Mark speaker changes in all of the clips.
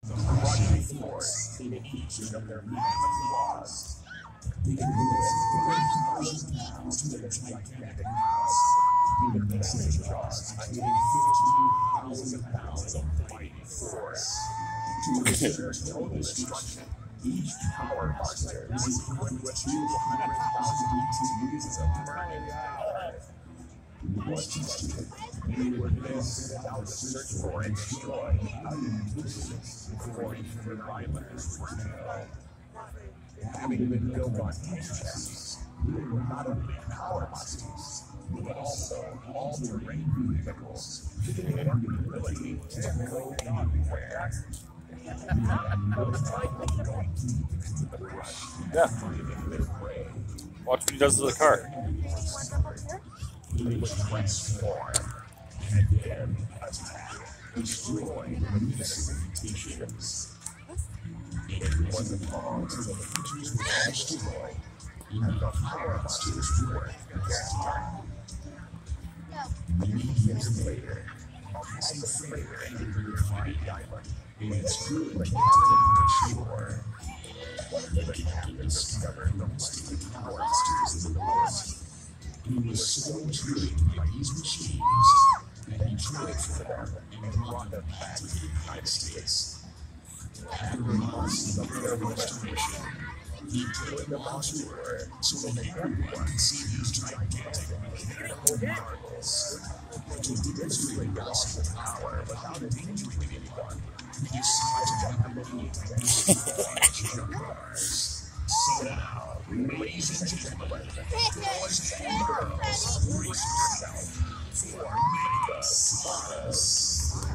Speaker 1: Rushing force in each of their mammoth claws. They can move 30,000 pounds to their gigantic mouths. Even message rods containing 15,000 pounds of mighty force. To ensure total destruction, each power monster is equipped with 200,000 BTUs of burning power. Was tested, they were then sent out to search for and destroy alien pieces before even their islanders were killed. Having been built on ancestors, they were not only power monsters, but also all-terrain vehicles, giving them the ability to go anywhere. Most likely going deep into the brush, finding their prey.
Speaker 2: Watch what he does to the car.
Speaker 1: They would transform and then attack, destroying the menacing creatures. It wasn't long till the creatures were destroyed, and the power monsters were gone. Many years later, a peasant freighter entered the refined island, and its crew attempted to mature. The captain discovered the mystic power monsters in the woods. He was so intrigued by these machines that he traded for them and brought them back to the United States. After months of their restoration, he took them on tour so that everyone could see these gigantic mechanical marvels. To demonstrate the awesome power without endangering anyone, he decided to make them into cars. So now, ladies and gentlemen, boys and girls, brace yourself for Mega Solace.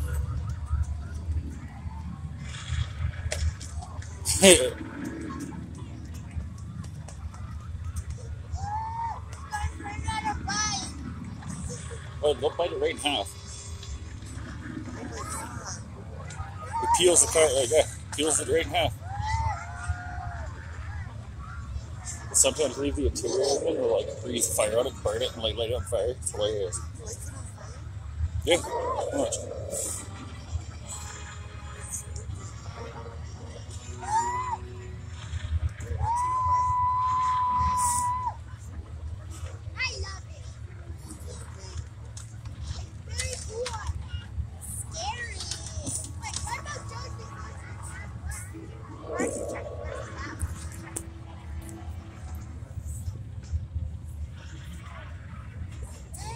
Speaker 2: Oh, don't bite it right in half. It peels the car like that. Peels it right in half. Sometimes leave the interior open or like breathe fire on it, burn it, and like light it on fire. It's hilarious. Yeah, watch.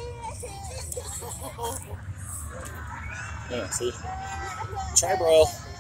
Speaker 2: Yeah, see? Try, bro.